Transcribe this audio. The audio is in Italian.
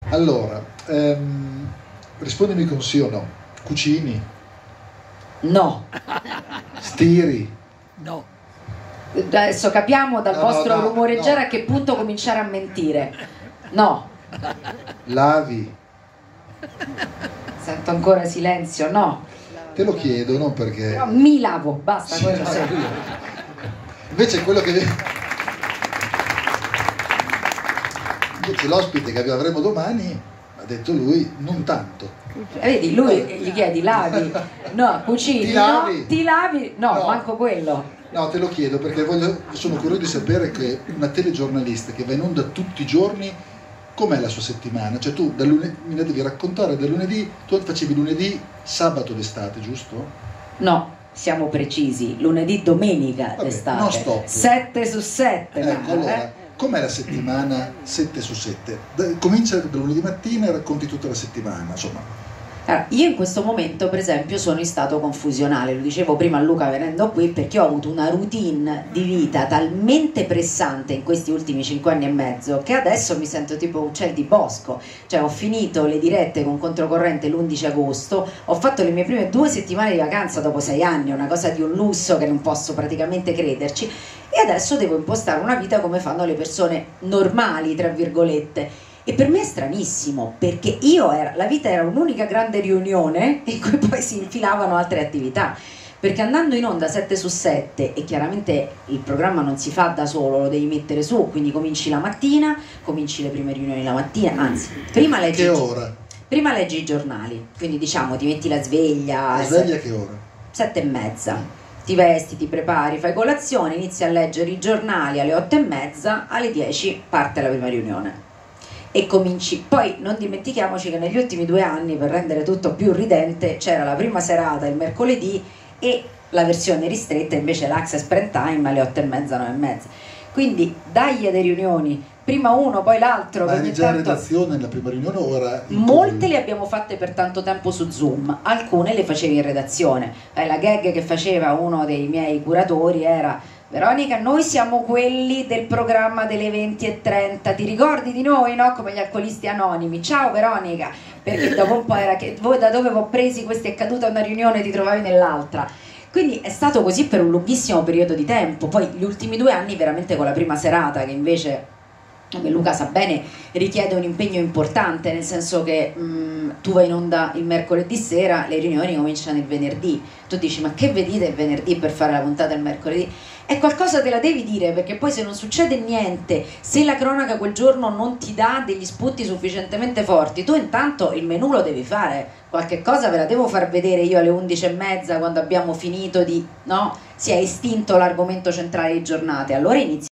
Allora, rispondimi con sì o no. Cucini? No. Stiri? No. Adesso capiamo dal vostro rumoreggiare no. a che punto cominciare a mentire. No. Lavi? Sento ancora silenzio. No. Te lo chiedo, non perché... No, mi lavo, basta. Sì, quello no, sì. Invece quello che... Invece l'ospite che avremo domani, ha detto lui, non tanto. Vedi, lui gli chiedi lavi, no, cucini, Ti lavi? no, ti lavi, no, No. manco quello. No, te lo chiedo perché sono curioso di sapere che una telegiornalista che va in onda tutti i giorni, com'è la sua settimana? Cioè tu me la devi raccontare da lunedì, tu facevi lunedì, sabato d'estate, giusto? No, siamo precisi, lunedì, domenica Vabbè, d'estate, non stop. 7 su 7. Ecco, allora, com'è la settimana 7 su 7? Comincia da lunedì mattina e racconti tutta la settimana, insomma. Allora, io in questo momento per esempio sono in stato confusionale, lo dicevo prima a Luca venendo qui, perché ho avuto una routine di vita talmente pressante in questi ultimi 5 anni e mezzo che adesso mi sento tipo uccel di bosco. Cioè ho finito le dirette con Controcorrente l'11 agosto, ho fatto le mie prime 2 settimane di vacanza dopo 6 anni, una cosa di un lusso che non posso praticamente crederci, e adesso devo impostare una vita come fanno le persone normali, tra virgolette. E per me è stranissimo, perché la vita era un'unica grande riunione in cui poi si infilavano altre attività, perché andando in onda 7 su 7, e chiaramente il programma non si fa da solo, lo devi mettere su, quindi cominci la mattina, cominci le prime riunioni la mattina, anzi, prima leggi, Che ora? Prima leggi i giornali, quindi diciamo ti metti la sveglia, La sveglia a che ora? 7:30, ti vesti, ti prepari, fai colazione, inizi a leggere i giornali alle 8:30, alle 10 parte la prima riunione. E cominci, poi non dimentichiamoci che negli ultimi 2 anni, per rendere tutto più ridente, c'era la prima serata il mercoledì e la versione ristretta invece l'Access Prime Time alle 8:30, 9:30. Quindi dagli alle riunioni, prima uno poi l'altro. Ma eri già in redazione nella prima riunione o ora? Molte le abbiamo fatte per tanto tempo su Zoom, alcune le facevi in redazione. La gag che faceva uno dei miei curatori era: Veronica, noi siamo quelli del programma delle 20:30, ti ricordi di noi, no? Come gli alcolisti anonimi. Ciao Veronica, perché dopo un po' era che voi da dove vi ho presi, questi è caduta una riunione, ti trovavi nell'altra. Quindi è stato così per un lunghissimo periodo di tempo. Poi gli ultimi 2 anni veramente con la prima serata, che invece, come Luca sa bene, richiede un impegno importante, nel senso che tu vai in onda il mercoledì sera, le riunioni cominciano il venerdì. Tu dici: ma che vedete il venerdì per fare la puntata il mercoledì? E qualcosa te la devi dire, perché poi se non succede niente, se la cronaca quel giorno non ti dà degli spunti sufficientemente forti, tu intanto il menù lo devi fare, qualche cosa ve la devo far vedere io alle 11:30, quando abbiamo finito di, no? Si è estinto l'argomento centrale di giornate, allora inizi